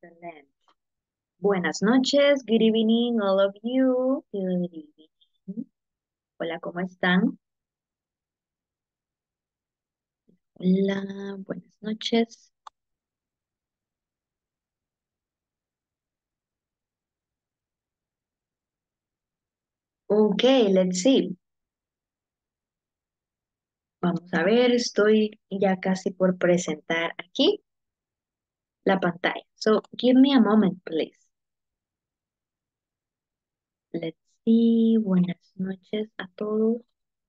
Excelente. Buenas noches, good evening, all of you. Good evening. Hola, ¿cómo están? Hola, buenas noches. Okay, let's see. Vamos a ver, estoy ya casi por presentar aquí la pantalla. So, give me a moment, please. Let's see. Buenas noches a todos.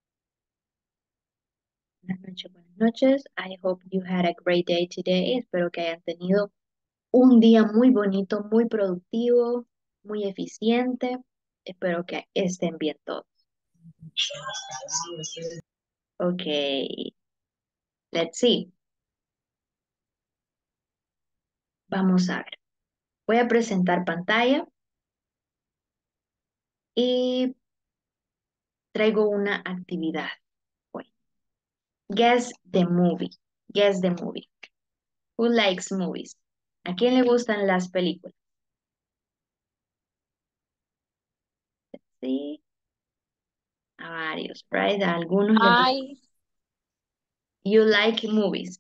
Buenas noches, buenas noches. I hope you had a great day today. Espero que hayan tenido un día muy bonito, muy productivo, muy eficiente. Espero que estén bien todos. Ok, let's see. Vamos a ver. Voy a presentar pantalla y traigo una actividad hoy. Guess the movie. Guess the movie. Who likes movies? ¿A quién le gustan las películas? Sí, a varios, right? A algunos les gustan. Ay, You like movies.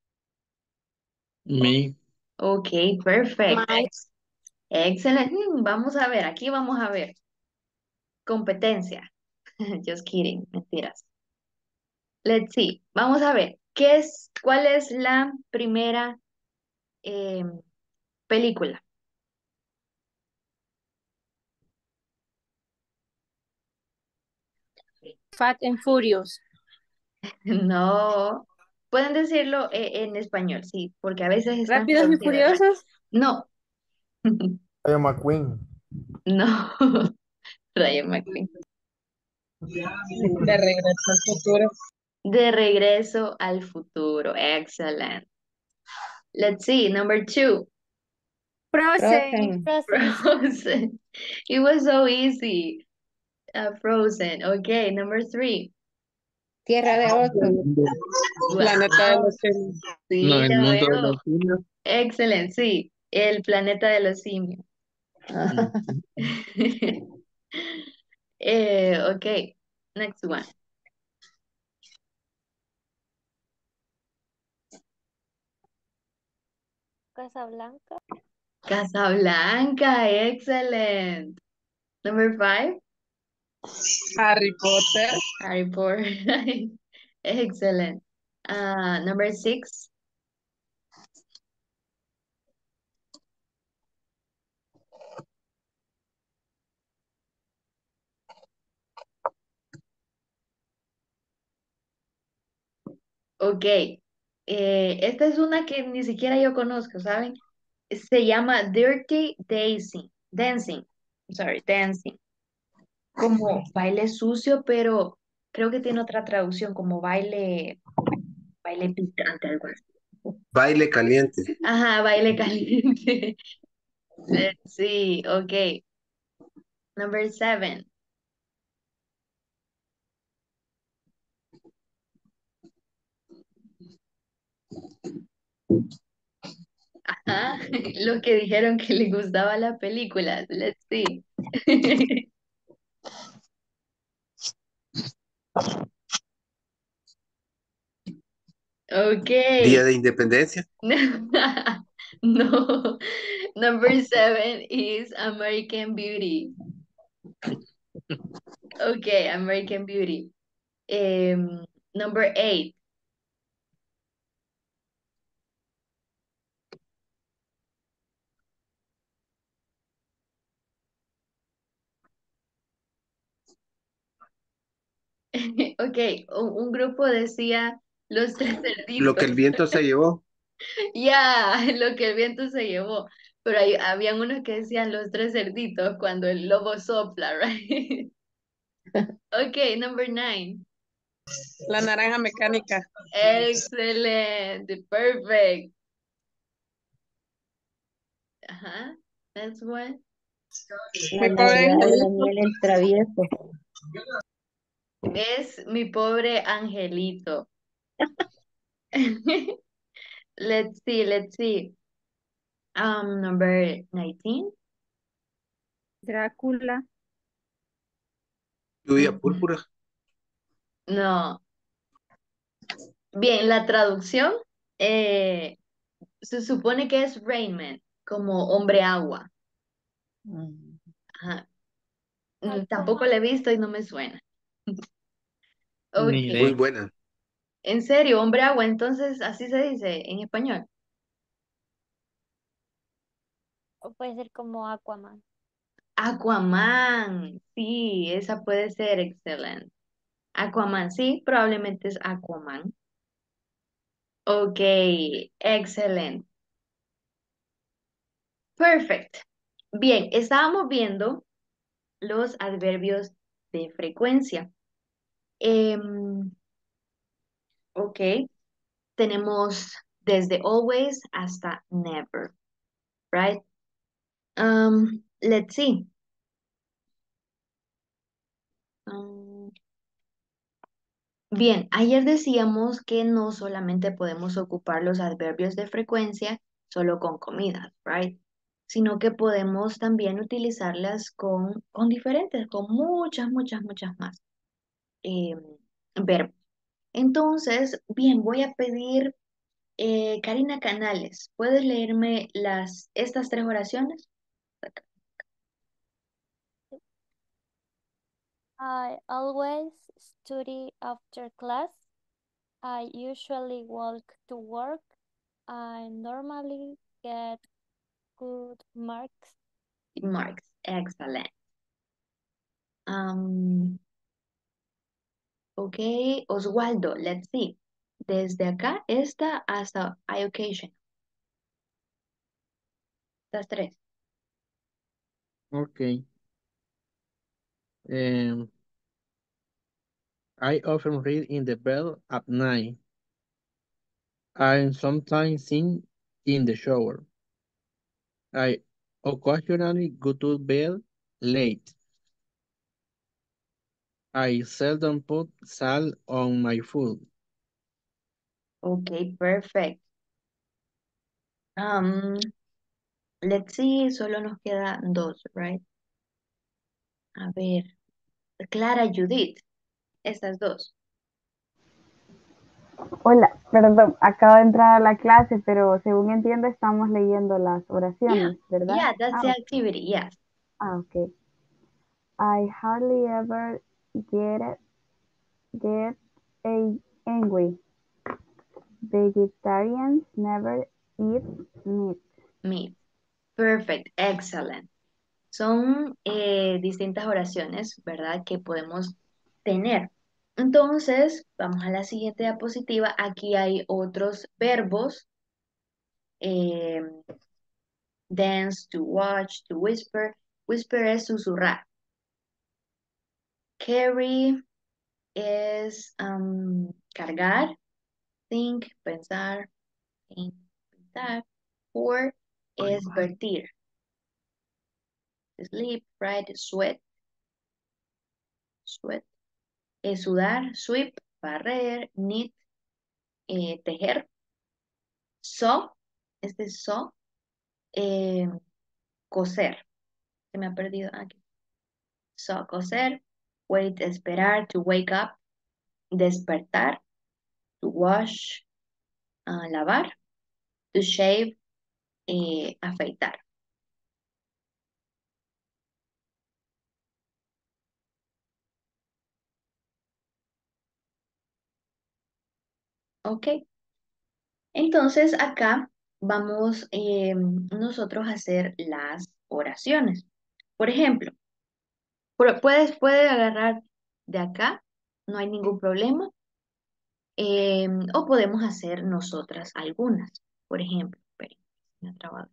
Me. Ok, perfect. my, Excelente. Vamos a ver, aquí vamos a ver. Competencia. Just kidding, mentiras. Let's see. Vamos a ver. ¿Cuál es la primera eh, película? Fat and Furious. No. Pueden decirlo en español, sí, porque a veces están Rápidos y traducidas, right? Furiosos. No, Rayo McQueen. no. Rayo McQueen. De regreso al futuro. De regreso al futuro. Excellent. Let's see. Number 2. Frozen. Frozen. Frozen. It was so easy. Frozen. Okay, number 3. Tierra de oso. Planeta de Wow. los Simios. No, Sí, el ya mundo de veo. los simios. Excelente, sí. El planeta de los simios. Ujú. Ok, next one. Casablanca. Casablanca, excellent. Number 5, Harry Potter. Harry Potter. Excellent. Number 6, ok. Esta es una que ni siquiera yo conozco, ¿saben? Se llama Dirty Dancing. Dancing. Sorry, Dancing. Como baile sucio, pero creo que tiene otra traducción, como baile picante, algo así. Baile caliente. Ajá, baile caliente. Let's see, ok. Number 7. Ajá, lo que dijeron que le gustaba la película. Let's see. Ok. Día de Independencia. No. Number 7 is American Beauty. Okay, American Beauty. Number 8. Ok, un grupo decía los tres Lo que cerditos. el viento se llevó. Ya, lo que el viento se llevó. Pero habían unos que decían los tres cerditos cuando el lobo sopla, right? Ok, number 9. La naranja mecánica. Excelente, perfect. Ajá, that's one. La Mi pobre Navidad de angelito. Daniel el Travieso. Es mi pobre angelito. Let's see, let's see. Number 19. Drácula. Lluvia Ujú. púrpura. No. Bien, la traducción se supone que es Rainman, como hombre agua. Ajá. Tampoco Aquaman. la he visto y no me suena. Ni Ok. Muy idea. buena. En serio, hombre agua, entonces así se dice en español. O puede ser como Aquaman. Aquaman, sí, esa puede ser excelente. Aquaman, sí, probablemente es Aquaman. Ok, excelente. Perfect. Bien, estábamos viendo los adverbios de frecuencia. Em, ok, tenemos desde always hasta never, right? Let's see. Um, Bien, ayer decíamos que no solamente podemos ocupar los adverbios de frecuencia solo con comidas, right? Sino que podemos también utilizarlas con diferentes, con muchas más eh, verbos. Entonces, bien, voy a pedir, Karina Canales, ¿puedes leerme estas tres oraciones? I always study after class. I usually walk to work. I normally get good marks. Marks, excellent. Um, ok, Oswaldo, let's see. Desde acá, esta hasta I occasion. Estas tres. Ok. Um, I often read in the bed at night. I sometimes sing in the shower. I occasionally go to bed late. I seldom put salt on my food. Ok, perfect. Um, let's see, solo nos quedan dos, right? A ver, Clara Judith, estas dos. Hola, perdón, acabo de entrar a la clase, pero según entiendo estamos leyendo las Yeah, oraciones, ¿verdad? yeah, that's the activity, yes. Ok. I hardly ever get get angry. Vegetarians never eat meat. Me. Perfect, excellent. Son distintas oraciones, ¿verdad? Que podemos tener. Entonces, vamos a la siguiente diapositiva. Aquí hay otros verbos. eh, dance, to watch, to whisper. Whisper es susurrar. Carry es cargar. Think, pensar. Think, pensar. Pour es vertir. Sleep, right? Sweat, sweat. Sudar, sweep, barrer, knit, tejer. Sew, este es sew, eh, coser. Se me ha perdido aquí. Sew, coser. Wait, esperar, to wake up. Despertar, to wash, lavar. To shave, afeitar. Ok. Entonces acá vamos nosotros a hacer las oraciones. Por ejemplo, puedes agarrar de acá, no hay ningún problema. O podemos hacer nosotras algunas. Por ejemplo, esperen, me ha trabado.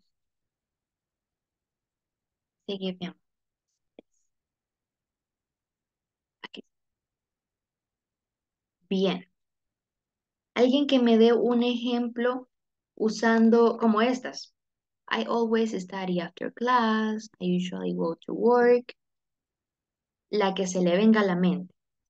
Sigue bien. Aquí. Bien. Alguien que me dé un ejemplo usando como estas. I always study after class. I usually go to work. La que se le venga a la mente.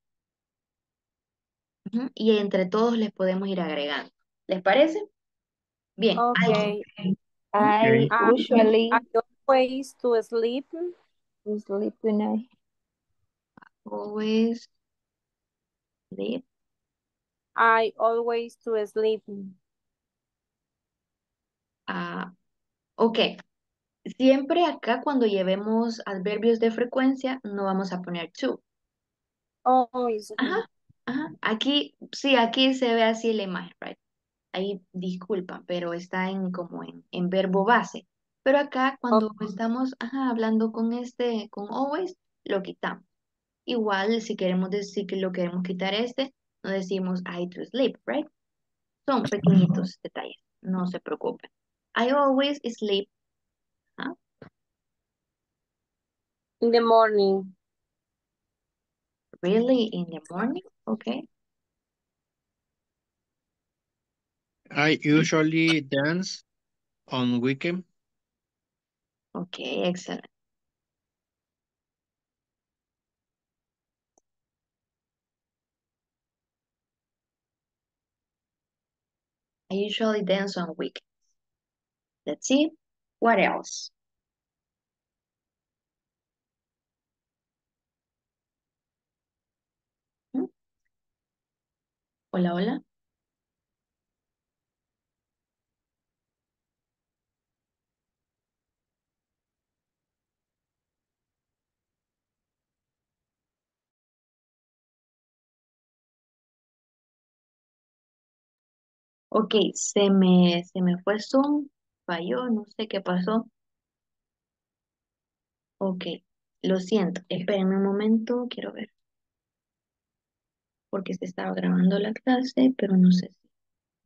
Ujú. Y entre todos les podemos ir agregando. ¿Les parece? Bien. Ok. I Okay. usually I always to sleep. sleep when I Always sleep. I always to sleep. Ah, ok. Siempre acá cuando llevemos adverbios de frecuencia no vamos a poner to. Always. Ajá, ajá. Aquí, sí, aquí se ve así la imagen, right? Ahí disculpa, pero está en como en verbo base. Pero acá cuando estamos ajá, hablando con con always, lo quitamos. Igual si queremos decir que lo queremos quitar no decimos I to sleep, right? Son pequeñitos detalles, no se preocupen. I always sleep. Ajá. In the morning. Really in the morning, okay. I usually dance on weekend. Okay, excellent. I usually dance on weekends. Let's see. What else? Hmm? Hola, hola. Ok, se me fue Zoom, falló, no sé qué pasó. Ok, lo siento, espérenme un momento, quiero ver, porque se estaba grabando la clase, pero no sé si.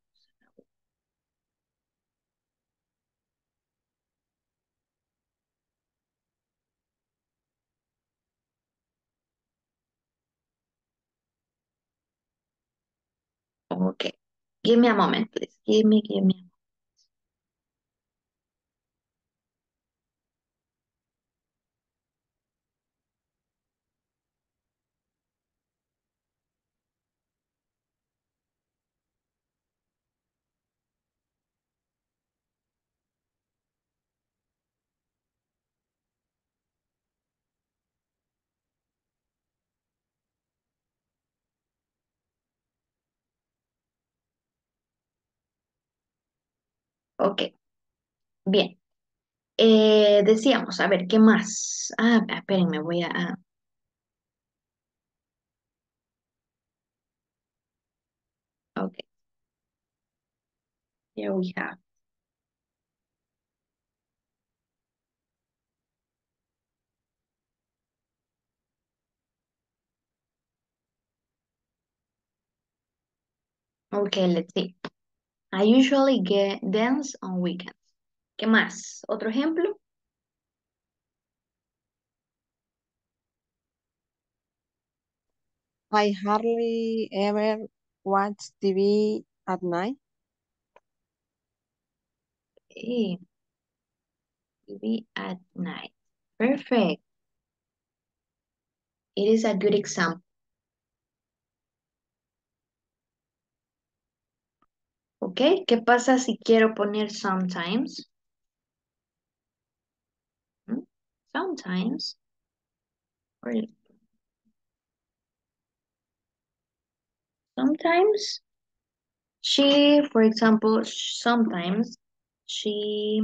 Ok, give me a moment, please. Give me. Ok, bien. Decíamos, a ver, ¿qué más? Ah, espérenme, voy ok, here we have. Okay, let's see. I usually get dance on weekends. ¿Qué más? ¿Otro ejemplo? I hardly ever watch TV at night. Eh, TV at night. Perfect. It is a good example. ¿Ok? ¿Qué pasa si quiero poner sometimes? ¿Mm? Sometimes. Or sometimes she, for example, sometimes she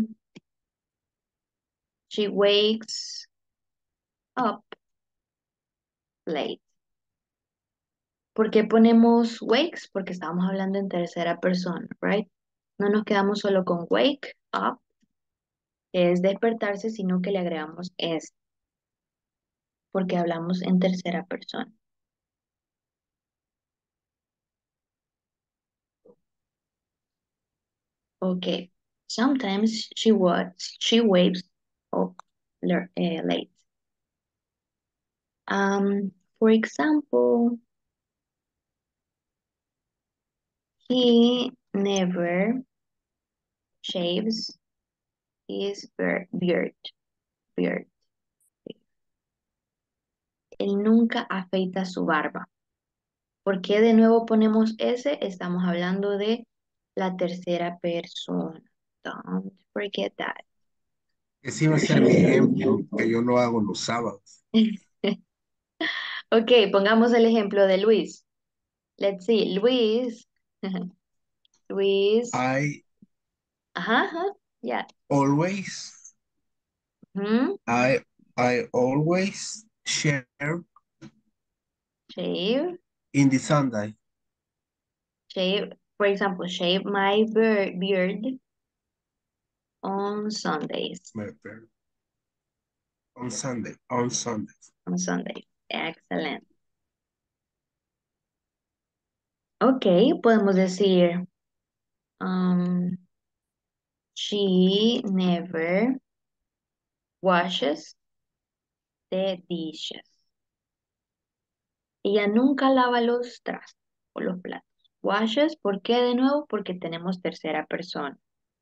she wakes up late. ¿Por qué ponemos wakes? Porque estamos hablando en tercera persona, right? No nos quedamos solo con wake up, que es despertarse, sino que le agregamos es, porque hablamos en tercera persona. Okay. Sometimes she wakes up late. For example, he never shaves his beard. Él nunca afeita su barba. ¿Por qué de nuevo ponemos ese? Estamos hablando de la tercera persona. Don't forget that. Ese iba a ser mi ejemplo, que yo lo hago los sábados. Ok, pongamos el ejemplo de Luis. Let's see, Luis. Luis. I yeah. always, Mhm. I always share Shave. in the Sunday. Shave, for example, shave my beard on Sundays. On Sunday, on Sundays. On Sundays. Excellent. Ok, podemos decir, she never washes the dishes. Ella nunca lava los trastos o los platos. Washes, ¿por qué de nuevo? Porque tenemos tercera persona.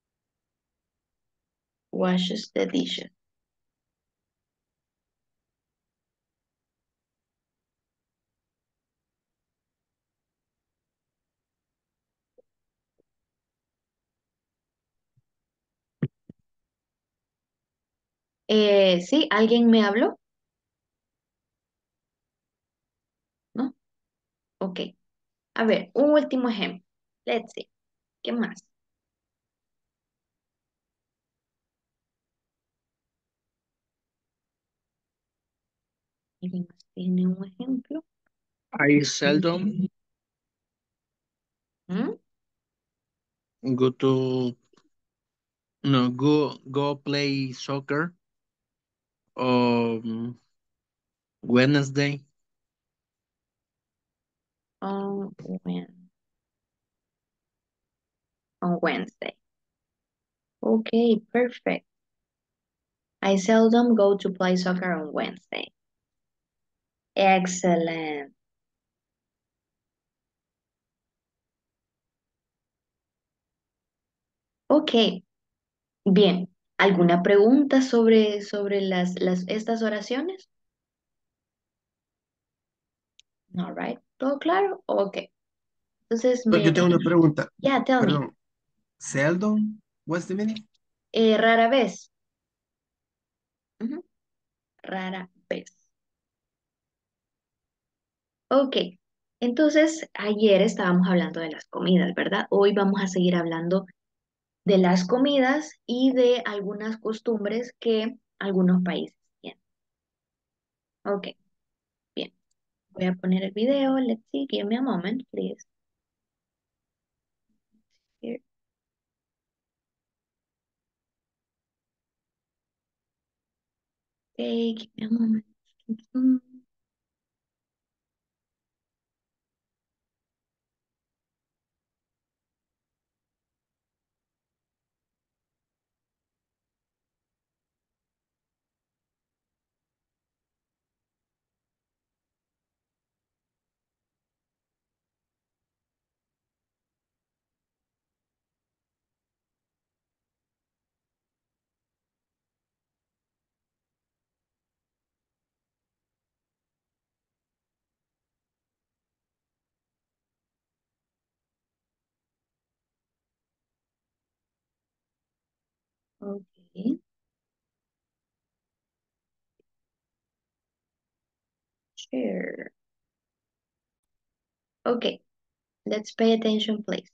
Washes the dishes. ¿Sí? ¿Alguien me habló? ¿No? Ok. A ver, un último ejemplo. Let's see. ¿Qué más? ¿Alguien más tiene un ejemplo? I seldom ¿Mm? go play soccer on Wednesday. On Wednesday. Okay, perfect. I seldom go to play soccer on Wednesday. Excellent. Ok, bien. ¿Alguna pregunta sobre estas oraciones? No, right? ¿Todo claro? Ok. Entonces Yo tengo una pregunta. Yeah, tell me. Perdón. Seldom, what's the meaning? Rara vez. Ujú, rara vez. Ok. Entonces, ayer estábamos hablando de las comidas, ¿verdad? Hoy vamos a seguir hablando de las comidas y de algunas costumbres que algunos países tienen. Ok, bien. Voy a poner el video. Let's see. Give me a moment, please. Here. Okay, give me a moment. Okay. Share. Okay. Let's pay attention, please.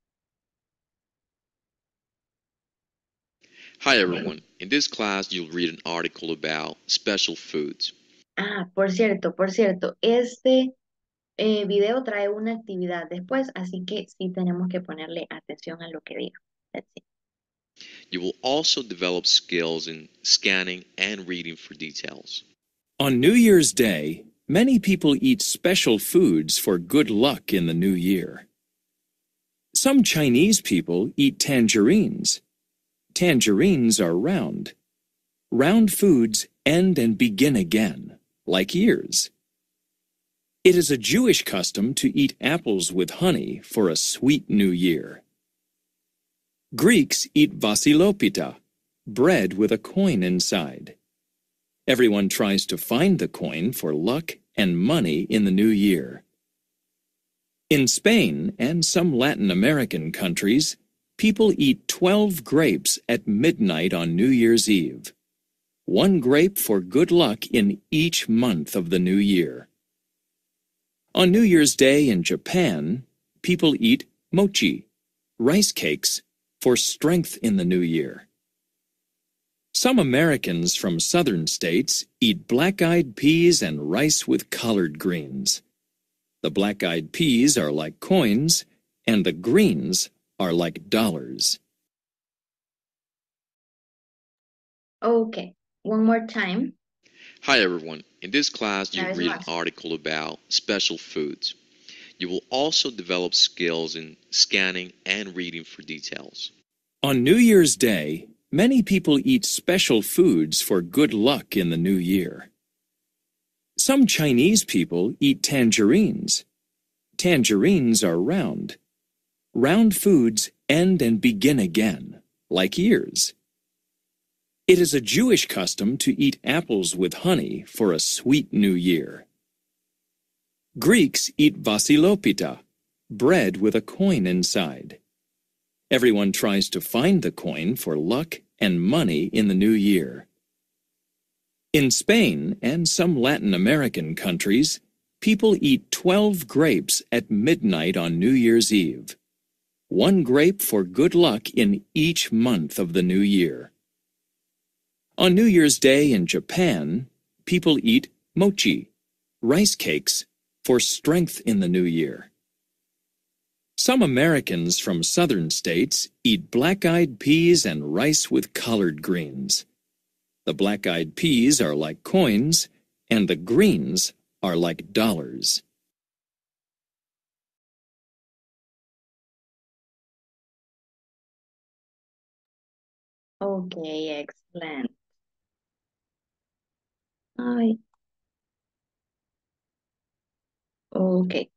Hi everyone. In this class, you'll read an article about special foods. Ah, por cierto, este video trae una actividad después, así que sí tenemos que ponerle atención a lo que diga. Let's see. You will also develop skills in scanning and reading for details. On New Year's Day, many people eat special foods for good luck in the new year. Some Chinese people eat tangerines. Tangerines are round. Round foods end and begin again, like years. It is a Jewish custom to eat apples with honey for a sweet new year. Greeks eat vasilopita, bread with a coin inside. Everyone tries to find the coin for luck and money in the new year. In Spain and some Latin American countries, people eat 12 grapes at midnight on New Year's Eve. 1 grape for good luck in each month of the new year. On New Year's Day in Japan, people eat mochi, rice cakes, for strength in the new year. Some Americans from southern states eat black-eyed peas and rice with collard greens. The black-eyed peas are like coins, and the greens are like dollars. Okay, one more time. Hi everyone, in this class Una you vez read an más. article about special foods. You will also develop skills in scanning and reading for details. On New Year's Day, many people eat special foods for good luck in the new year. Some Chinese people eat tangerines. Tangerines are round. Round foods end and begin again, like years. It is a Jewish custom to eat apples with honey for a sweet new year. Greeks eat vasilopita, bread with a coin inside. Everyone tries to find the coin for luck and money in the new year. In Spain and some Latin American countries, people eat 12 grapes at midnight on New Year's Eve. 1 grape for good luck in each month of the new year. On New Year's Day in Japan, people eat mochi, rice cakes, for strength in the new year. Some Americans from southern states eat black-eyed peas and rice with collard greens. The black-eyed peas are like coins, and the greens are like dollars. Okay, excellent. Ay. Ok,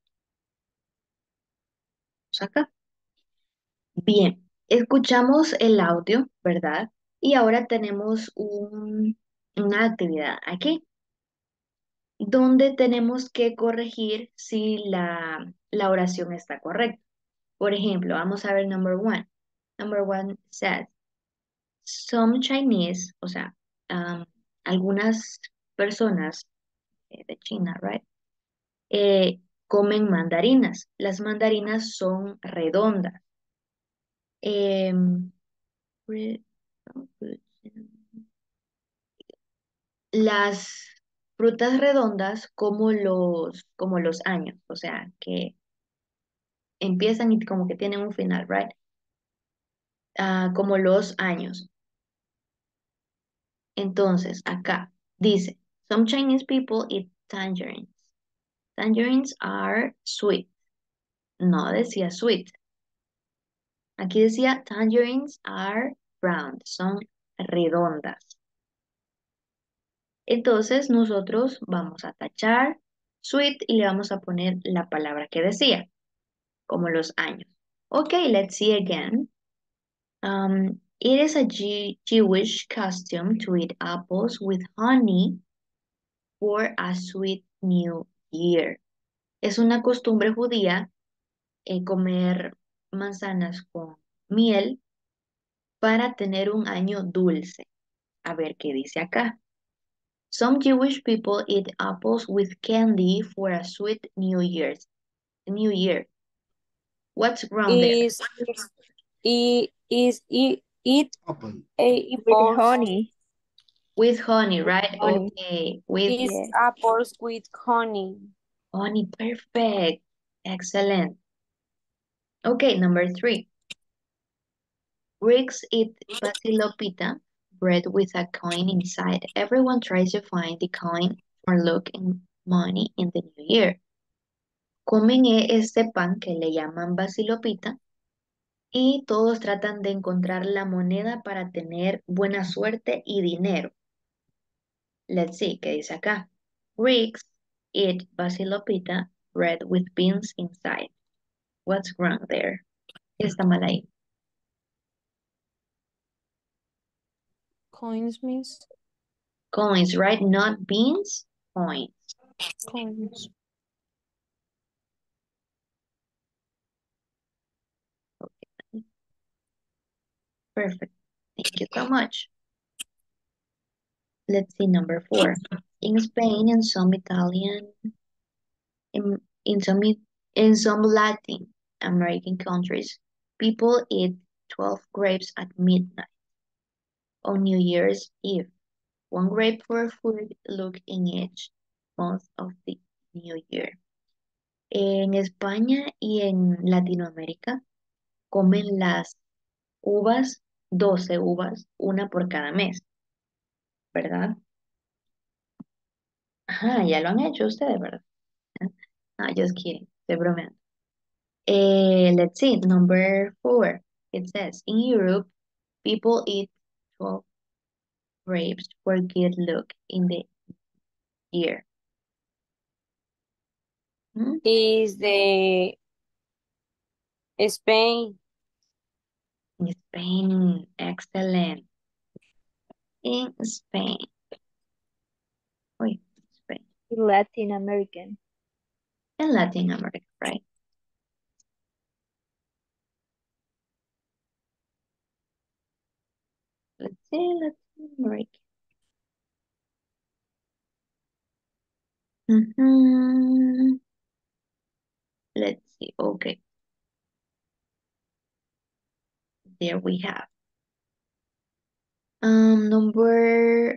acá. Bien, escuchamos el audio, ¿verdad? Y ahora tenemos una actividad aquí, donde tenemos que corregir si la oración está correcta. Por ejemplo, vamos a ver number one. Number one says, some Chinese, o sea, algunas personas de China, right? Comen mandarinas. Las mandarinas son redondas. Em, las frutas redondas como los años, o sea, que empiezan y como que tienen un final, right? Como los años. Entonces, acá dice, some Chinese people eat tangerines. Tangerines are sweet. No decía sweet. Aquí decía tangerines are round, son redondas. Entonces nosotros vamos a tachar sweet y le vamos a poner la palabra que decía, como los años. Okay, let's see again. It is a Jewish custom to eat apples with honey for a sweet new year. Es una costumbre judía comer manzanas con miel para tener un año dulce. A ver qué dice acá. Some Jewish people eat apples with candy for a sweet New Year. What's wrong there? Is it Apple. a With apples? honey. With honey, right? Honey. Okay. With Is Yes. apples with honey? honey, perfect. Excellent. Okay, number 3. Greeks eat basilopita, bread with a coin inside. Everyone tries to find the coin for luck and money in the new year. Comen este pan que le llaman basilopita y todos tratan de encontrar la moneda para tener buena suerte y dinero. Let's see, ¿qué dice acá? Greeks eat basilopita, bread with beans inside. What's wrong there? ¿Qué está mal ahí? Coins means Coins, right? Not beans, coins. coins. Perfect. Thank you so much. Let's see number 4. In Spain and some Italian, in some Latin American countries, people eat 12 grapes at midnight on New Year's Eve. One grape for food look in each month of the new year. En España y en Latinoamérica comen las uvas, 12 uvas, una por cada mes, ¿verdad? Ajá, ya lo han hecho ustedes, ¿verdad? Ah, just kidding, estoy bromeando. Let's see, number 4. It says, in Europe, people eat 12 grapes for good luck in the year. Hmm? Is the Spain. In Spain, excellent. In Spain. Wait, Spain. Latin American. In Latin America, right? Let's see, Latin America. Let's see, okay. There we have. Number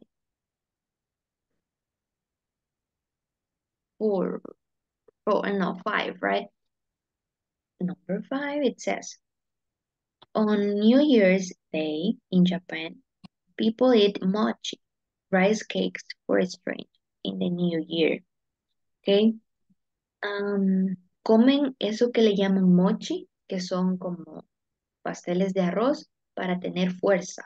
4. Oh, no, 5, right? Number 5, it says, on New Year's Day in Japan, people eat mochi, rice cakes for strength in the new year. Okay. Comen eso que le llaman mochi, que son como pasteles de arroz para tener fuerza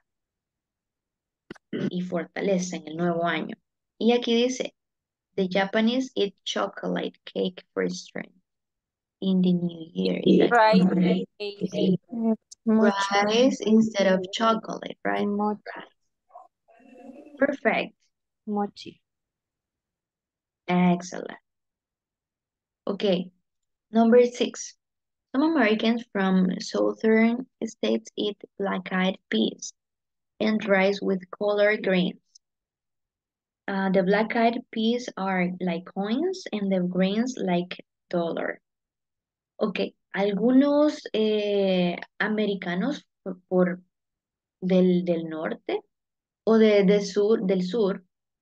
y fortaleza en el nuevo año. Y aquí dice, the Japanese eat chocolate cake for strength in the new year. Is that Right. correct? Rice instead of chocolate, right? Mochi. Perfect. Mochi. Excellent. Okay, number 6. Some Americans from southern states eat black-eyed peas and rice with collard greens. The black-eyed peas are like coins and the greens like dollar. Ok, algunos americanos del norte o del sur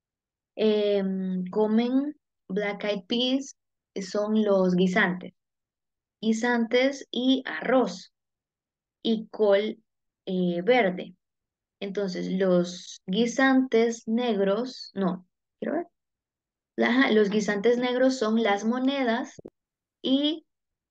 comen black-eyed peas, son los guisantes. Guisantes y arroz y col verde. Entonces, los guisantes negros, no, quiero ver. Ajá, los guisantes negros son las monedas y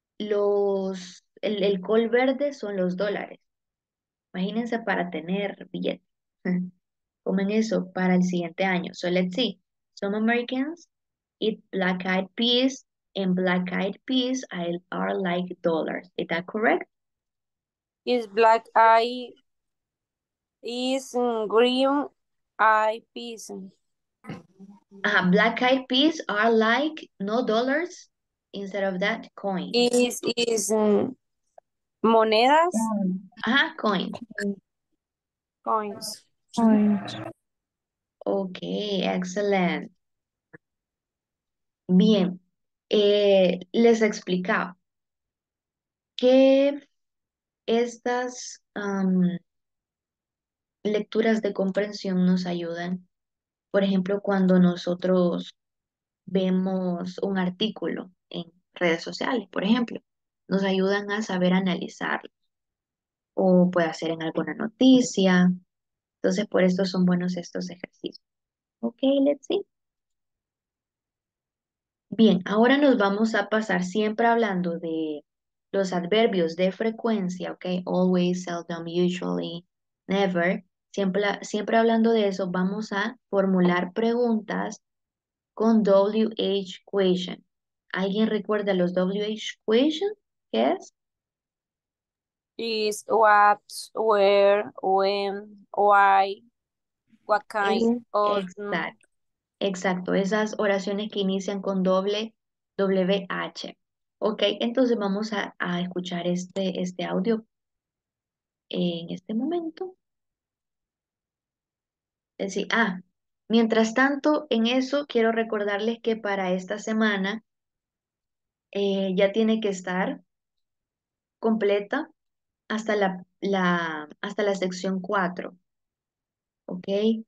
el col verde son los dólares. Imagínense para tener billetes. Comen eso para el siguiente año. So let's see. Some Americans eat black-eyed peas and black-eyed peas are like dollars. Is that correct? Is black eye is green eye peas. Black-eyed peas are like no dollars. Instead of that, coins. Is monedas. Coins. Coins. Okay, excellent. Bien, les explicaba que estas lecturas de comprensión nos ayudan, por ejemplo, cuando nosotros vemos un artículo en redes sociales, por ejemplo, nos ayudan a saber analizarlo o puede ser en alguna noticia. Entonces, por esto son buenos estos ejercicios. Ok, let's see. Bien, ahora nos vamos a pasar siempre hablando de los adverbios de frecuencia, ok, always, seldom, usually, never. Siempre hablando de eso, vamos a formular preguntas con WH question. ¿Alguien recuerda los WH question? ¿Qué es? Is what, where, when, why, what kind of. Exacto, esas oraciones que inician con doble WH. Ok, entonces vamos a escuchar este audio en este momento. Es decir, mientras tanto, en eso quiero recordarles que para esta semana ya tiene que estar completa hasta hasta la sección 4, ¿ok?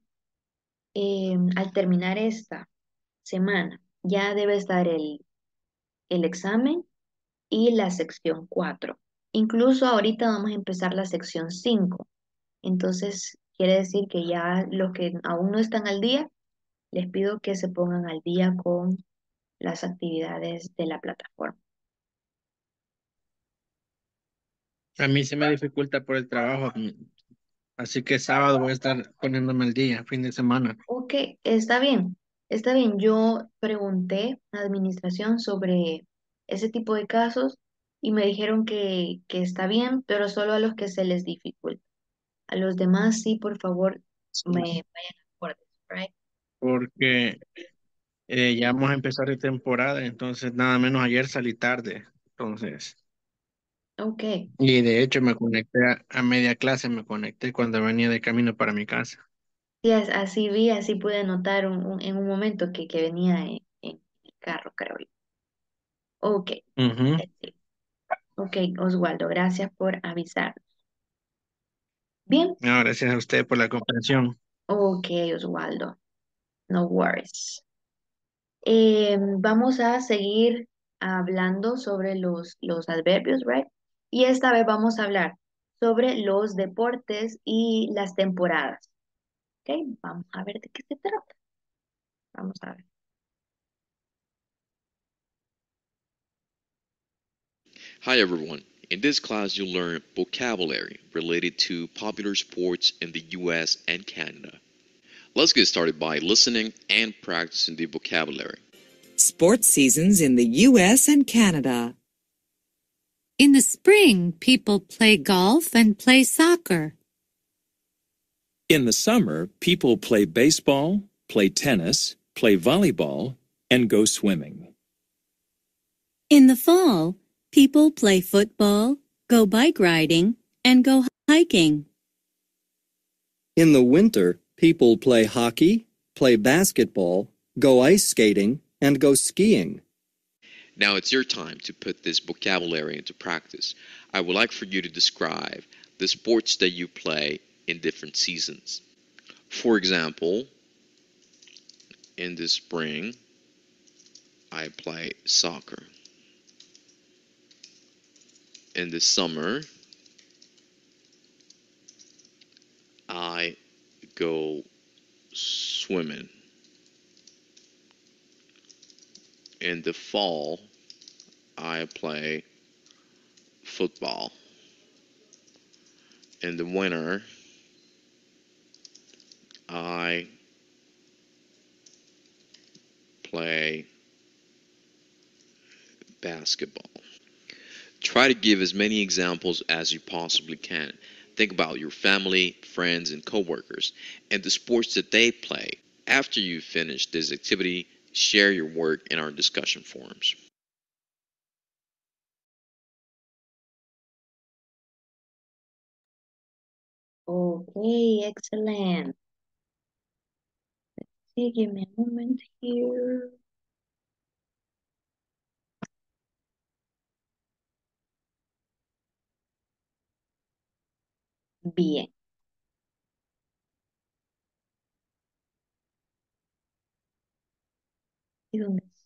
Al terminar esta semana, ya debe estar el examen y la sección 4. Incluso ahorita vamos a empezar la sección 5. Entonces, quiere decir que ya los que aún no están al día, les pido que se pongan al día con las actividades de la plataforma. A mí se me dificulta por el trabajo, así que sábado voy a estar poniéndome el día, fin de semana. Ok, está bien, está bien. Yo pregunté a administración sobre ese tipo de casos y me dijeron que está bien, pero solo a los que se les dificulta. A los demás, sí, por favor, me Sí. vayan acordes, right? Porque ya vamos a empezar de temporada, entonces nada menos ayer salí tarde, entonces. Ok, Y de hecho me conecté a media clase, me conecté cuando venía de camino para mi casa. sí, así vi, así pude notar en un momento que venía en el carro, Carolina. Ok, Ujú. sí. Ok, Oswaldo, gracias por avisar. Bien, No, gracias a usted por la comprensión. ok, Oswaldo, no worries. Vamos a seguir hablando sobre los adverbios, right? Y esta vez vamos a hablar sobre los deportes y las temporadas. Ok, vamos a ver de qué se trata. Vamos a ver. Hi everyone. In this class you'll learn vocabulary related to popular sports in the US and Canada. Let's get started by listening and practicing the vocabulary. Sports seasons in the U.S. and Canada. In the spring, people play golf and play soccer. In the summer, people play baseball, play tennis, play volleyball, and go swimming. In the fall, people play football, go bike riding, and go hiking. In the winter, people play hockey, play basketball, go ice skating, and go skiing. Now it's your time to put this vocabulary into practice. I would like for you to describe the sports that you play in different seasons. For example, in the spring, I play soccer. In the summer, I go swimming. In the fall, I play football. In the winter, I play basketball. Try to give as many examples as you possibly can. Think about your family, friends, and coworkers, and the sports that they play. After you finish this activity, share your work in our discussion forums. Okay, excellent. Let's see, give me a moment here. Bien. ¿Y dónde está?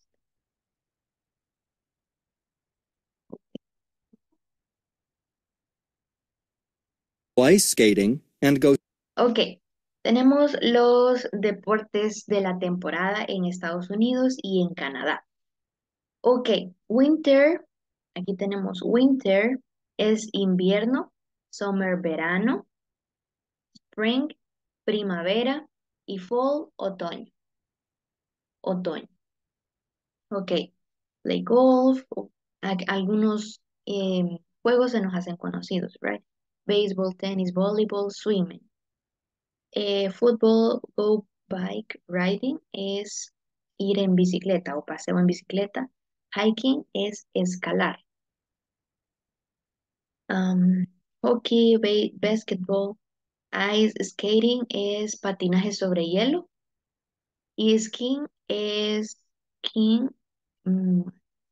Ice skating and go. Ok, tenemos los deportes de la temporada en Estados Unidos y en Canadá. Ok, winter, aquí tenemos winter, es invierno, summer, verano, spring, primavera y fall, otoño. Otoño. Ok, play golf, algunos juegos se nos hacen conocidos, right? Baseball, tenis, volleyball, swimming. Fútbol, go bike riding es ir en bicicleta o paseo en bicicleta. Hiking es escalar. Hockey, basketball. Ice skating es patinaje sobre hielo. Y skiing es skiing, mm,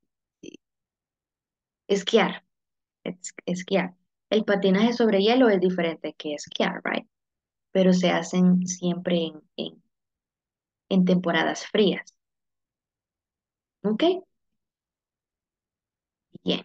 esquiar. Esquiar. El patinaje sobre hielo es diferente que esquiar, right? Pero se hacen siempre en temporadas frías. ¿Ok? Bien.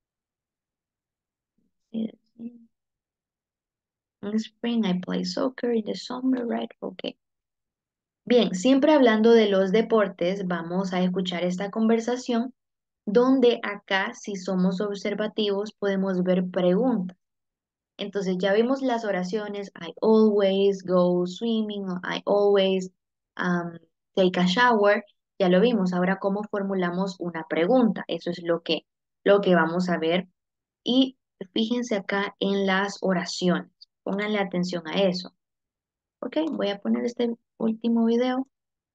In spring I play soccer, in the summer, right? Ok. Bien, siempre hablando de los deportes, vamos a escuchar esta conversación donde acá, si somos observativos, podemos ver preguntas. Entonces ya vimos las oraciones, I always go swimming, o I always take a shower, ya lo vimos. Ahora, ¿cómo formulamos una pregunta? Eso es lo que vamos a ver. Y fíjense acá en las oraciones, pónganle atención a eso. Ok, voy a poner este último video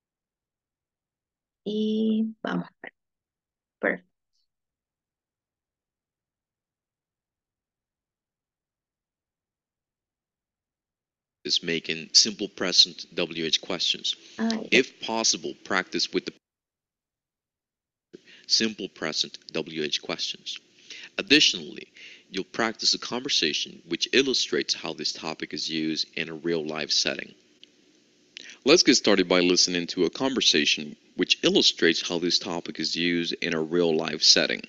y vamos a ver. Perfecto. Is making simple present WH questions. Ay, If possible, practice with the simple present WH questions. Additionally, you'll practice a conversation which illustrates how this topic is used in a real-life setting. Let's get started by listening to a conversation which illustrates how this topic is used in a real-life setting.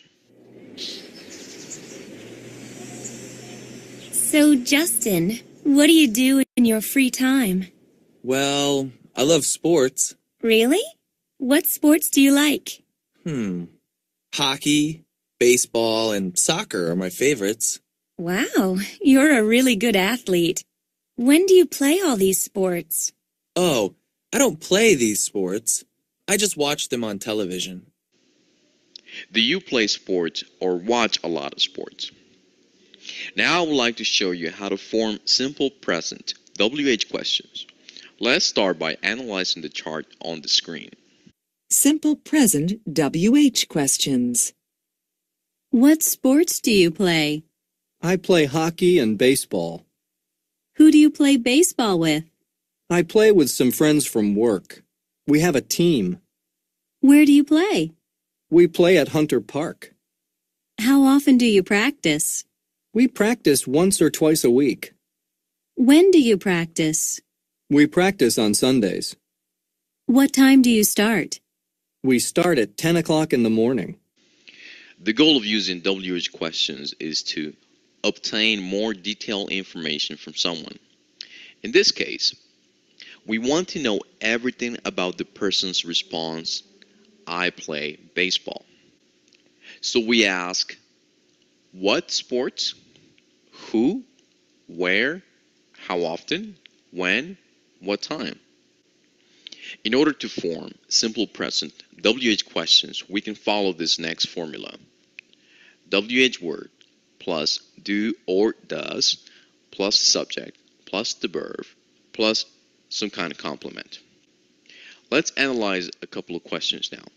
So, Justin, what do you do in your free time? Well, I love sports. Really? What sports do you like? Hockey, baseball, and soccer are my favorites. Wow, you're a really good athlete. When do you play all these sports? Oh, I don't play these sports. I just watch them on television. Do you play sports or watch a lot of sports? Now I would like to show you how to form simple present WH questions. Let's start by analyzing the chart on the screen. Simple present WH questions. What sports do you play? I play hockey and baseball. Who do you play baseball with? I play with some friends from work. We have a team. Where do you play? We play at Hunter Park. How often do you practice? We practice once or twice a week. When do you practice? We practice on Sundays. What time do you start? We start at 10 o'clock in the morning. The goal of using WH questions is to obtain more detailed information from someone. In this case, we want to know everything about the person's response, I play baseball. So we ask, what sports, who, where, how often, when, what time. In order to form simple present WH questions, we can follow this next formula. WH word plus do or does plus subject plus the verb plus some kind of complement. Let's analyze a couple of questions now.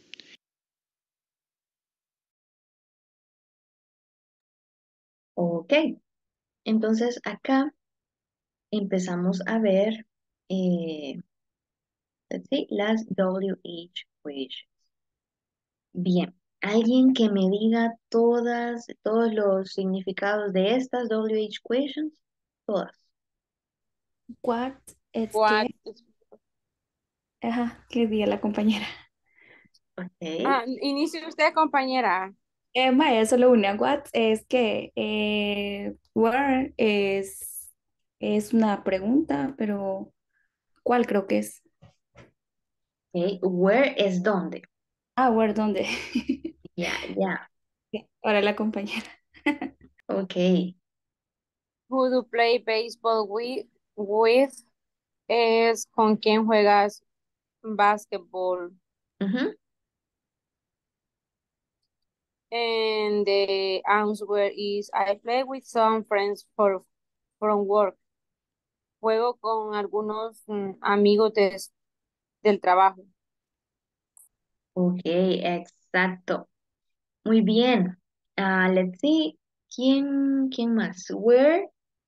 ok. Entonces acá empezamos a ver let's see, las WH questions. Bien, alguien que me diga todos los significados de estas WH questions, todas. What es What que, ajá, que diga la compañera. Ok. inicie usted, compañera. Vaya, solo una. What es que, where es una pregunta, pero ¿cuál creo que es? Ok, where es dónde. Ah, where, ¿dónde? Ya, ya. Ahora la compañera. Ok. Who do play baseball with es con quién juegas basketball. Ujú. And the answer is I play with some friends from work. Juego con algunos amigos del trabajo. Ok, exacto. Muy bien. Let's see. ¿Quién más? Where,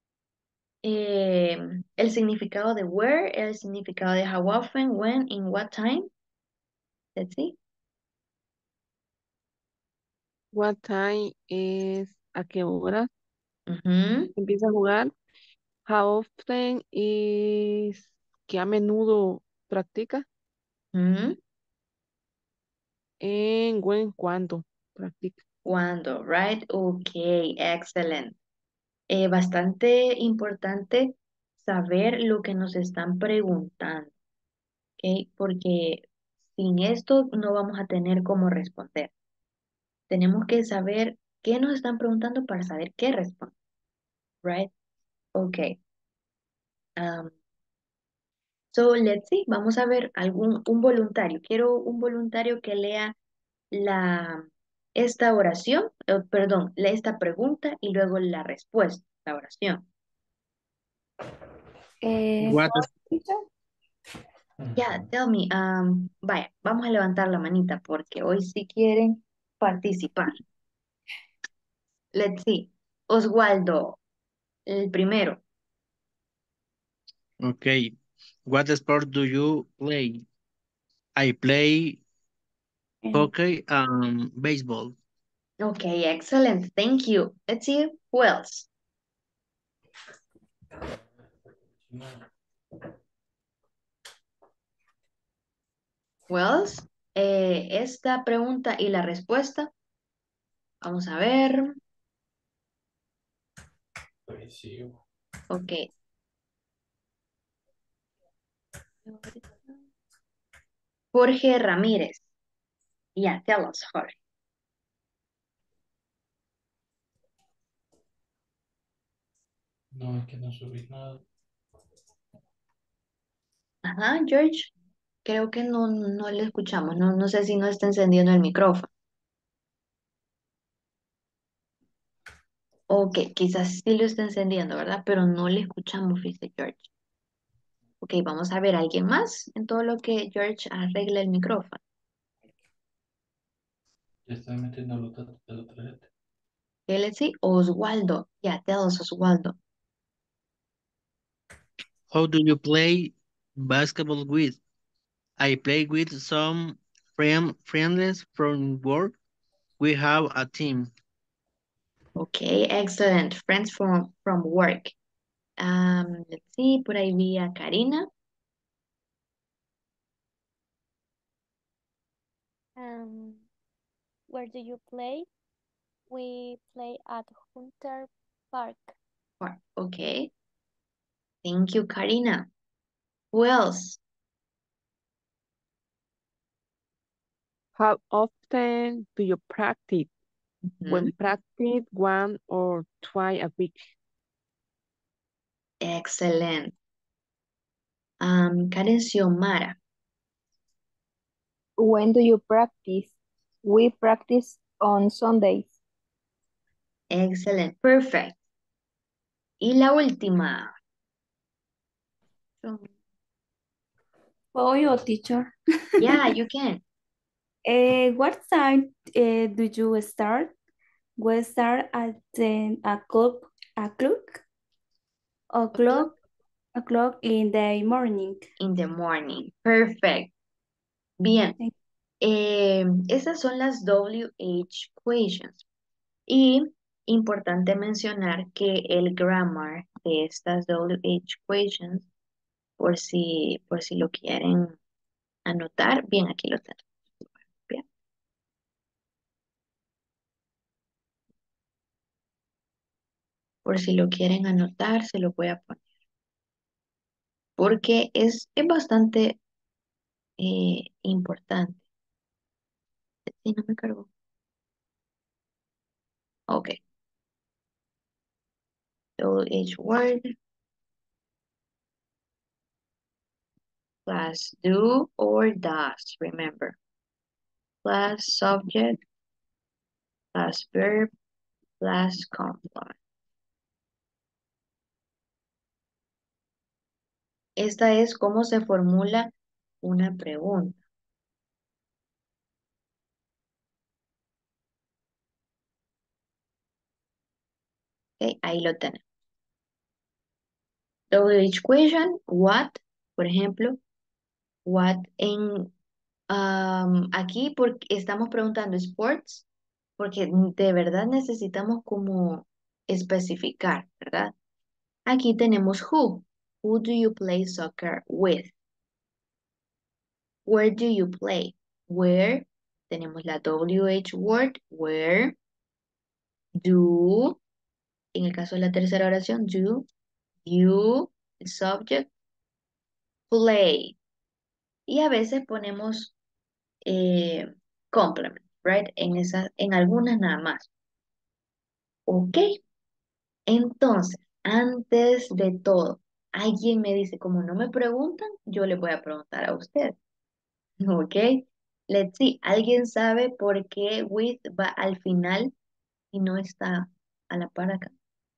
el significado de where, el significado de how often, when, in what time. Let's see. What time es a qué hora Ujú, empieza a jugar? How often is que a menudo practica? ujú. En when, cuándo practica. Cuando, right? Ok, excellent. Bastante importante saber lo que nos están preguntando, ¿ok? Porque sin esto no vamos a tener cómo responder. Tenemos que saber qué nos están preguntando para saber qué responder, right? Ok. um, so let's see, vamos a ver un voluntario. Quiero un voluntario que lea esta oración, perdón, esta pregunta y luego la respuesta, la oración. What For teacher, Ya, tell me, vaya, vamos a levantar la manita porque hoy sí quieren participar. Let's see. Oswaldo, el primero. Okay. What sport do you play? I play and hockey and baseball. Okay, excellent. Thank you. Let's see who else. Who else? Esta pregunta y la respuesta. Vamos a ver. Ok. Jorge Ramírez. Yeah, tell us, Jorge. No, es que no subí nada. Ajá, George. Creo que no le escuchamos. No sé si no está encendiendo el micrófono. Ok, quizás sí lo está encendiendo, ¿verdad? Pero no le escuchamos, dice George. Ok, vamos a ver, ¿alguien más? En todo lo que George arregla el micrófono. Ya estoy metiendo los datos de la tarjeta. Okay, let's see. Oswaldo. Yeah, tell us, Oswaldo. How do you play basketball with? I play with some friends from work. We have a team. Okay, excellent. Friends from work. Let's see, por ahí vi a Karina. Um, where do you play? We play at Hunter Park. Okay. Thank you, Karina. Who else? How often do you practice? When practice one or twice a week. Excellent. Karen Xiomara. When do you practice? We practice on Sundays. Excellent. Perfect. Y la última. for your teacher. Yeah, you can. What time do you start? We start at 10 o'clock in the morning. In the morning. Perfect. Bien. Esas son las WH equations. Y importante mencionar que el grammar de estas WH equations, por si lo quieren anotar, bien, aquí lo tengo. Bien. Por si lo quieren anotar, se lo voy a poner. Porque es bastante importante. Si no me cargó. Ok. WH word plus do or does, remember. Plus subject plus verb plus complement. Esta es cómo se formula una pregunta. Ok, ahí lo tenemos. WH question, what, por ejemplo, what en aquí porque estamos preguntando sports, porque de verdad necesitamos como especificar, ¿verdad? Aquí tenemos who. Who do you play soccer with? Where do you play? Where. Tenemos la WH word. Where. Do. En el caso de la tercera oración, do. You. El subject. Play. Y a veces ponemos complement, right? En algunas nada más. Ok. Entonces, antes de todo, alguien me dice, como no me preguntan, yo le voy a preguntar a usted. Ok. Let's see. ¿Alguien sabe por qué with va al final y no está a la par acá?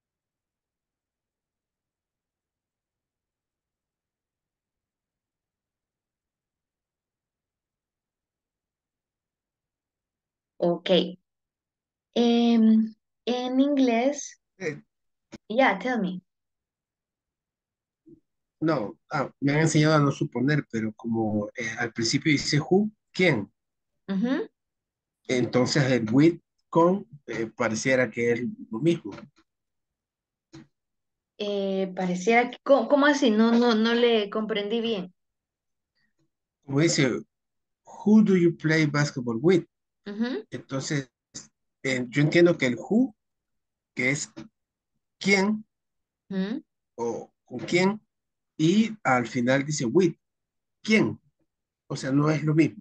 Ok. En inglés, yeah, tell me. No, me han enseñado a no suponer, pero como al principio dice who, ¿quién? Ujú. Entonces el with con pareciera que es lo mismo. Pareciera que, ¿cómo así? No le comprendí bien. Como dice, who do you play basketball with? Ujú, Entonces, yo entiendo que el who, que es quién ujú. o con quién, y al final dice with, ¿quién? O sea, no es lo mismo.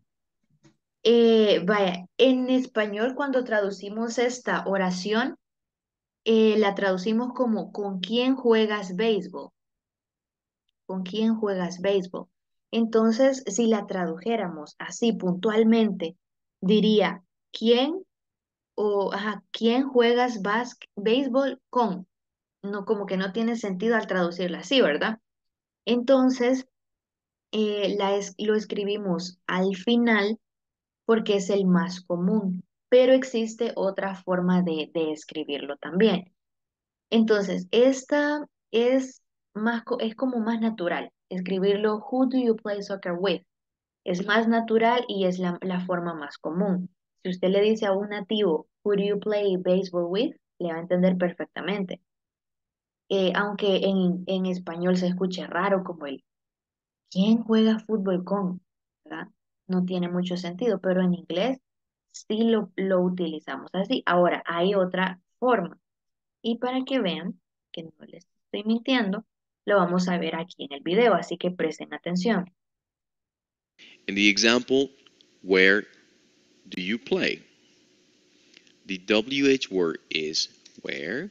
Vaya, en español cuando traducimos esta oración, la traducimos como ¿con quién juegas béisbol? ¿Con quién juegas béisbol? Entonces, si la tradujéramos así puntualmente, diría ¿quién o ajá, quién juegas béisbol con? No, como que no tiene sentido al traducirla así, ¿verdad? Entonces, lo escribimos al final porque es el más común, pero existe otra forma de escribirlo también. Entonces, esta es como más natural, escribirlo Who do you play soccer with? Es más natural y es la forma más común. Si usted le dice a un nativo Who do you play baseball with? Le va a entender perfectamente. Aunque en español se escuche raro como el ¿quién juega fútbol con? ¿Verdad? No tiene mucho sentido, pero en inglés sí lo utilizamos así. Ahora, hay otra forma. Y para que vean que no les estoy mintiendo, lo vamos a ver aquí en el video, así que presten atención. In the example, where do you play? The WH word is where.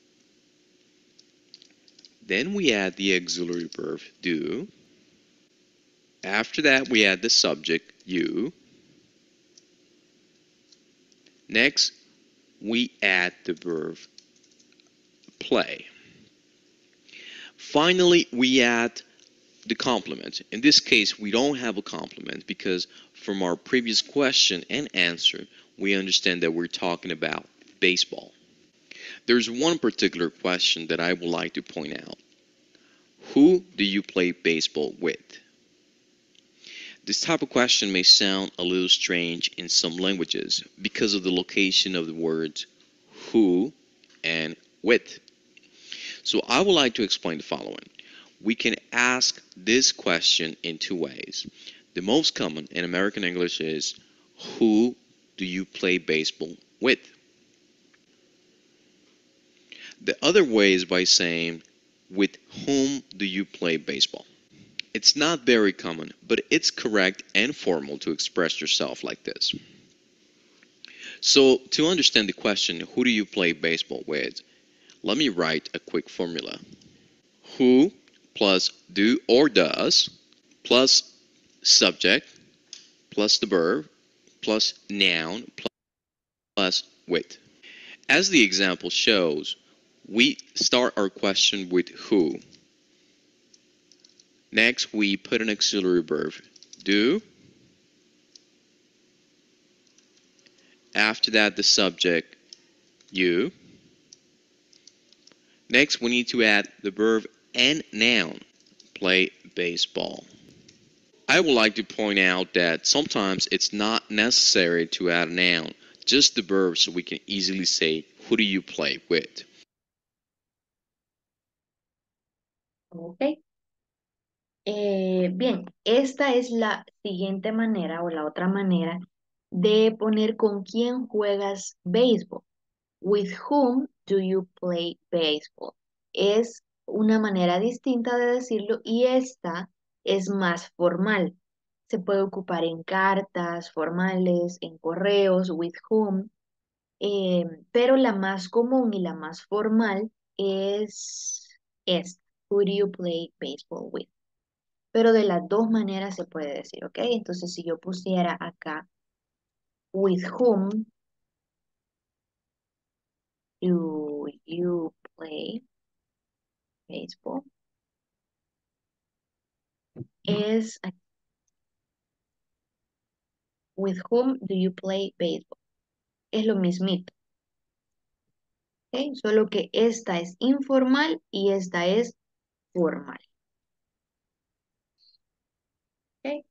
Then we add the auxiliary verb do. After that, we add the subject you. Next, we add the verb play. Finally, we add the complement. In this case, we don't have a complement because from our previous question and answer, we understand that we're talking about baseball. There's one particular question that I would like to point out. Who do you play baseball with? This type of question may sound a little strange in some languages because of the location of the words who and with. So I would like to explain the following. We can ask this question in two ways. The most common in American English is, who do you play baseball with? The other way is by saying, with whom do you play baseball? It's not very common, but it's correct and formal to express yourself like this. So to understand the question, who do you play baseball with? Let me write a quick formula. Who plus do or does plus subject plus the verb plus noun plus with. As the example shows, we start our question with who. Next, we put an auxiliary verb, do. After that, the subject, you. Next, we need to add the verb and noun, play baseball. I would like to point out that sometimes it's not necessary to add a noun, just the verb, so we can easily say, who do you play with? Ok. Bien, esta es la siguiente manera o la otra manera de poner con quién juegas béisbol. With whom do you play baseball? Es una manera distinta de decirlo y esta es más formal. Se puede ocupar en cartas formales, en correos, with whom, pero la más común y la más formal es esta. Who do you play baseball with? Pero de las dos maneras se puede decir, ¿ok? Entonces, si yo pusiera acá, with whom do you play baseball? Es, with whom do you play baseball? Es lo mismito, ¿ok? Solo que esta es informal y esta es formal, ¿ok?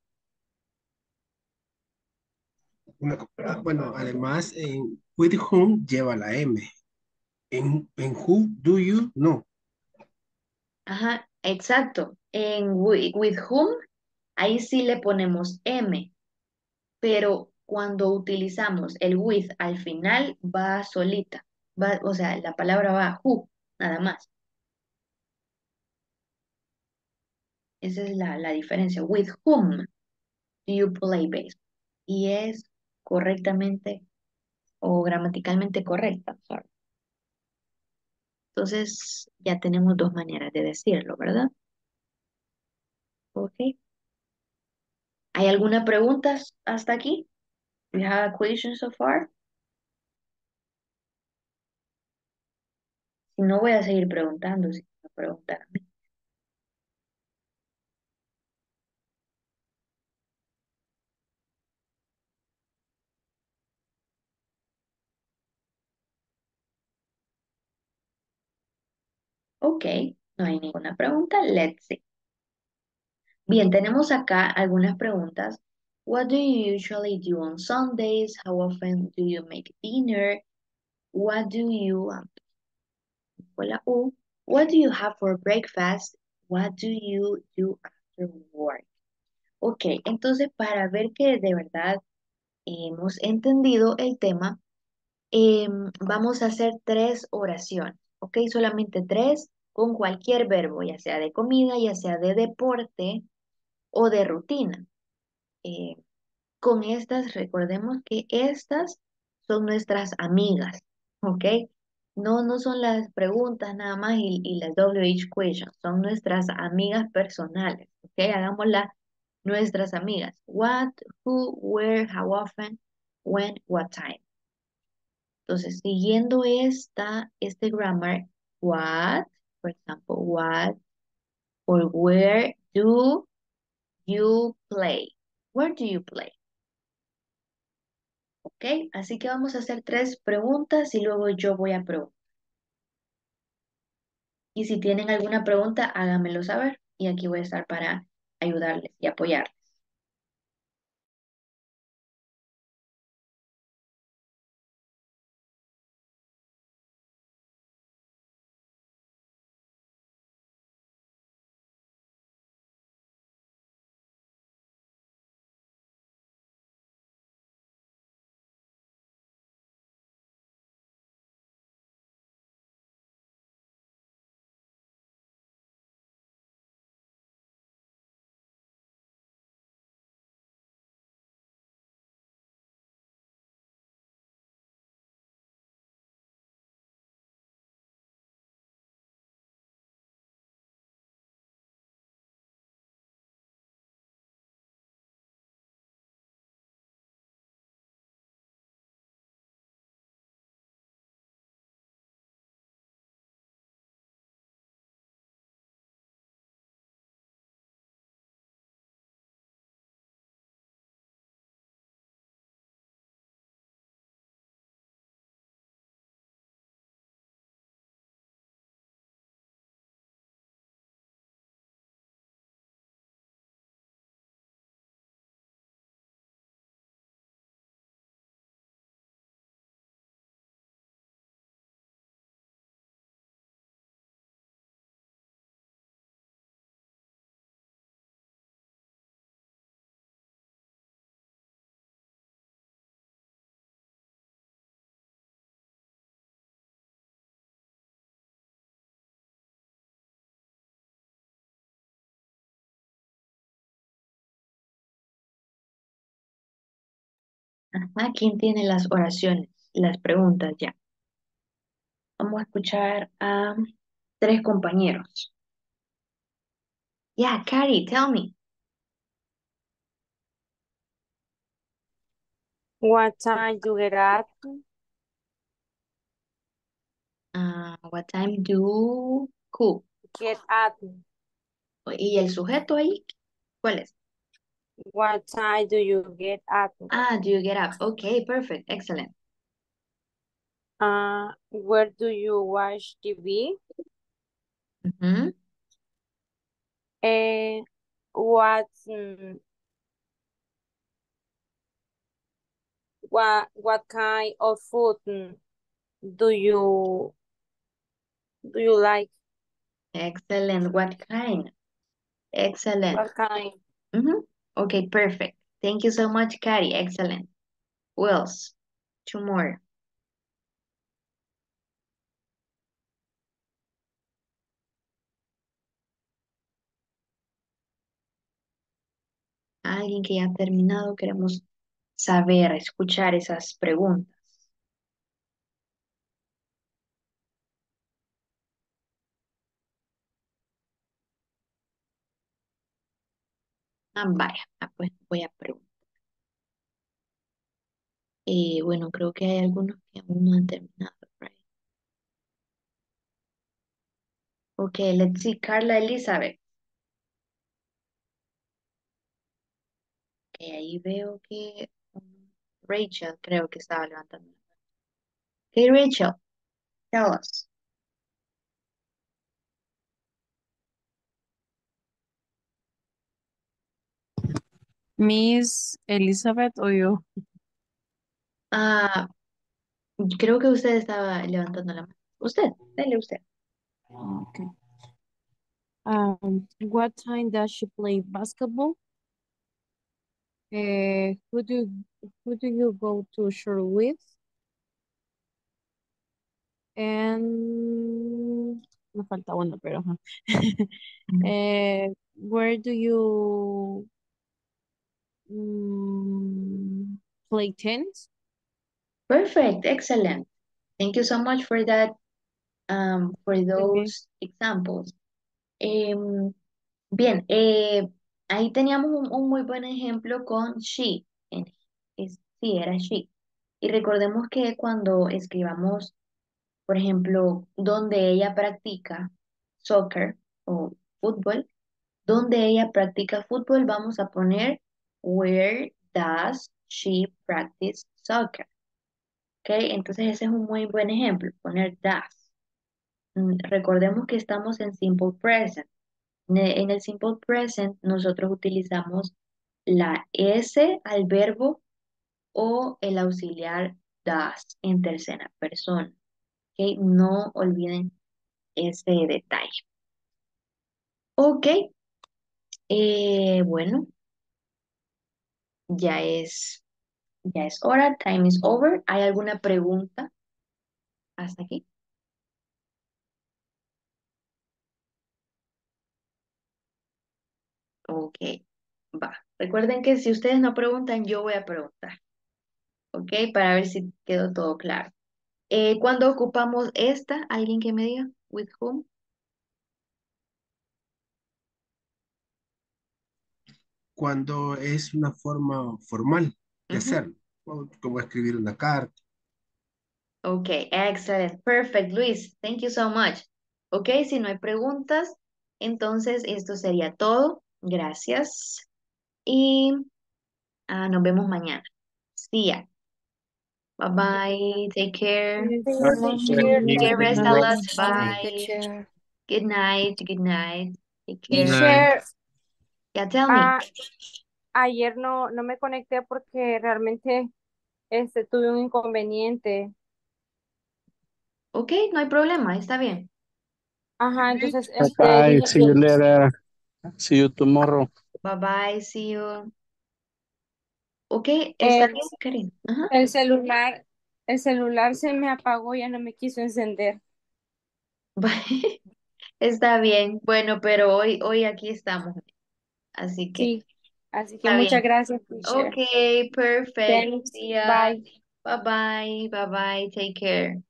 Bueno, además, en with whom lleva la M. En who do you, no. Ajá, exacto. En with whom, ahí sí le ponemos M, pero cuando utilizamos el with al final va solita, va, o sea, la palabra va who, nada más. Esa es la diferencia. With whom do you play baseball? Y es correctamente o gramaticalmente correcta. Sorry. Entonces ya tenemos dos maneras de decirlo, ¿verdad? Ok. ¿Hay alguna pregunta hasta aquí? Do you have a question so far? Si no, voy a seguir preguntando, si me preguntan a mí. Ok, no hay ninguna pregunta. Let's see. Bien, tenemos acá algunas preguntas. What do you usually do on Sundays? How often do you make dinner? What do you, hola, what do you have for breakfast? What do you do after work? Ok, entonces para ver que de verdad hemos entendido el tema, vamos a hacer tres oraciones, ok, solamente tres con cualquier verbo, ya sea de comida, ya sea de deporte o de rutina. Eh, con estas, recordemos que estas son nuestras amigas, ¿ok? No, no son las preguntas nada más y las WH questions, son nuestras amigas personales, ¿ok? Hagámoslas nuestras amigas. What, who, where, how often, when, what time. Entonces, siguiendo este grammar, what, por ejemplo, what or where do you play? Where do you play? ¿Ok? Así que vamos a hacer tres preguntas y luego yo voy a preguntar. Y si tienen alguna pregunta, háganmelo saber y aquí voy a estar para ayudarles y apoyarles. Ajá, ¿quién tiene las oraciones? Las preguntas ya. Vamos a escuchar a tres compañeros. Yeah, Cari, tell me. What time you get up? What time do who? Get up. ¿Y el sujeto ahí? ¿Cuál es? What time do you get up? Do you get up? Okay, perfect, excellent. Where do you watch TV? Mhm. What what kind of food do you like? Excellent. What kind? Excellent. What kind? Mhm. Okay, perfect. Thank you so much, Cari. Excellent. Who else? Two more. Alguien que ya ha terminado, queremos saber, escuchar esas preguntas. Vaya, pues voy a preguntar. Bueno, creo que hay algunos que aún no han terminado, right? Okay, let's see. Carla Elizabeth. Que ahí veo que Rachel creo que estaba levantando. Okay, Rachel, tell us. Miss Elizabeth o yo. Ah, creo que usted estaba levantando la mano. Usted, dele usted. Okay. What time does she play basketball? Who do you go to shore with? And me falta uno, pero ajá. Where do you play tennis? Perfect, excellent. Thank you so much for that, for Okay. those examples. Bien, ahí teníamos un muy buen ejemplo con she. Sí, era she. Y recordemos que cuando escribamos, por ejemplo, donde ella practica soccer o fútbol, donde ella practica fútbol, vamos a poner where does she practice soccer. ¿Ok? Entonces ese es un muy buen ejemplo, poner does. Recordemos que estamos en simple present. En el simple present nosotros utilizamos la S al verbo o el auxiliar does en tercera persona. ¿Ok? No olviden ese detalle. Ok, bueno, ya es, ya es hora, time is over. ¿Hay alguna pregunta hasta aquí? Ok, va. Recuerden que si ustedes no preguntan, yo voy a preguntar. Ok, para ver si quedó todo claro. ¿Cuándo ocupamos esta? ¿Alguien que me diga? ¿With whom? Cuando es una forma formal de Ujú. hacerlo, como escribir una carta. Ok, excellent, perfect, Luis. Thank you so much. Ok, si no hay preguntas, entonces esto sería todo. Gracias. Y nos vemos mañana. See ya. Bye bye. Take care. Take care. Rest a lot. Bye, Bye. teacher. Good night. Good night. Take Good care. night. Teacher, Yeah, tell me. ayer no me conecté porque realmente tuve un inconveniente. Ok, no hay problema. Está bien. Ajá, entonces Bye. dije See you later. See you tomorrow. Bye bye. See you. Ok, está el, bien, Karin. Ajá. el celular, el celular se me apagó, ya no me quiso encender. Está bien. Bueno, pero hoy aquí estamos. Así que Sí. Así que Está muchas bien. gracias, teacher. Okay, perfect. Thanks. See ya. Bye. Bye bye. Bye bye. Take care.